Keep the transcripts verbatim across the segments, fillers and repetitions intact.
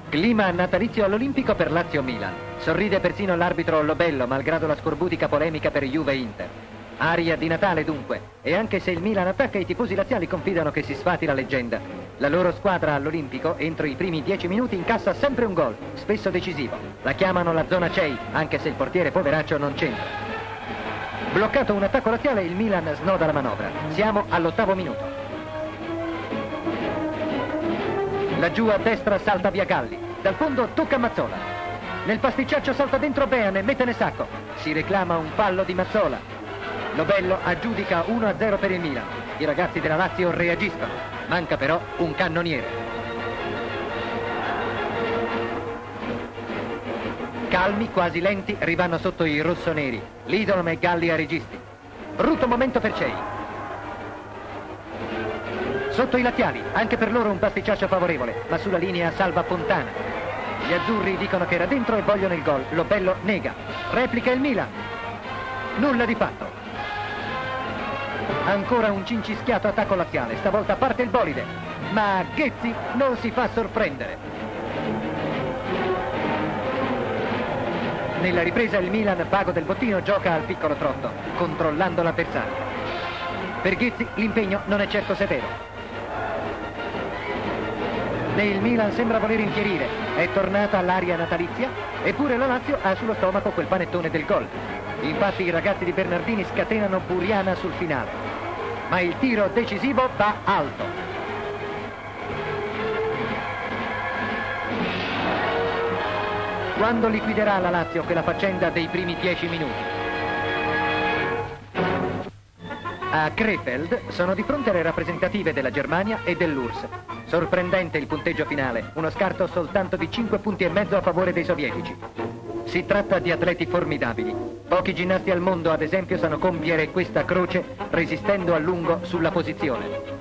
Clima natalizio all'Olimpico per Lazio-Milan. Sorride persino l'arbitro Lobello, malgrado la scorbutica polemica per Juve-Inter. Aria di Natale dunque, e anche se il Milan attacca, i tifosi laziali confidano che si sfati la leggenda. La loro squadra all'Olimpico, entro i primi dieci minuti, incassa sempre un gol, spesso decisivo. La chiamano la zona C E I, anche se il portiere poveraccio non c'entra. Bloccato un attacco laziale, il Milan snoda la manovra. Siamo all'ottavo minuto. Laggiù a destra salta via Galli, dal fondo tocca Mazzola. Nel pasticciaccio salta dentro Bean e mette nel sacco. Si reclama un fallo di Mazzola. Lobello aggiudica uno a zero per il Milan. I ragazzi della Lazio reagiscono. Manca però un cannoniere. Calmi, quasi lenti, rivanno sotto i rossoneri. Lidolm e Galli a registi. Brutto momento per C E I. Sotto i laziali, anche per loro un pasticciaccio favorevole, ma sulla linea salva Fontana. Gli azzurri dicono che era dentro e vogliono il gol. Lobello nega. Replica il Milan. Nulla di fatto. Ancora un cincischiato attacco laziale. Stavolta parte il bolide, ma Ghezzi non si fa sorprendere. Nella ripresa il Milan, vago del bottino, gioca al piccolo trotto, controllando l'avversario. Per Ghezzi l'impegno non è certo severo. Il Milan sembra voler infierire, è tornata all'aria natalizia, eppure la Lazio ha sullo stomaco quel panettone del gol. Infatti i ragazzi di Bernardini scatenano Buriana sul finale, ma il tiro decisivo va alto. Quando liquiderà la Lazio quella faccenda dei primi dieci minuti? A Krefeld sono di fronte alle rappresentative della Germania e dell'U R S S. Sorprendente il punteggio finale, uno scarto soltanto di cinque punti e mezzo a favore dei sovietici. Si tratta di atleti formidabili. Pochi ginnasti al mondo, ad esempio, sanno compiere questa croce resistendo a lungo sulla posizione.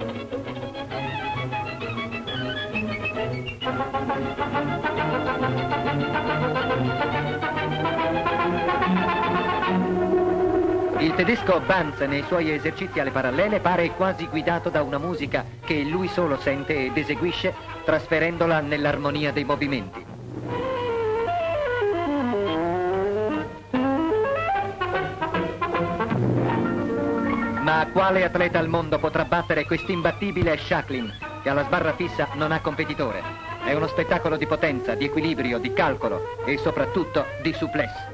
Il tedesco Banz nei suoi esercizi alle parallele pare quasi guidato da una musica che lui solo sente ed eseguisce, trasferendola nell'armonia dei movimenti. Ma quale atleta al mondo potrà battere quest'imbattibile Shaklin, che alla sbarra fissa non ha competitore? È uno spettacolo di potenza, di equilibrio, di calcolo e soprattutto di souplesse.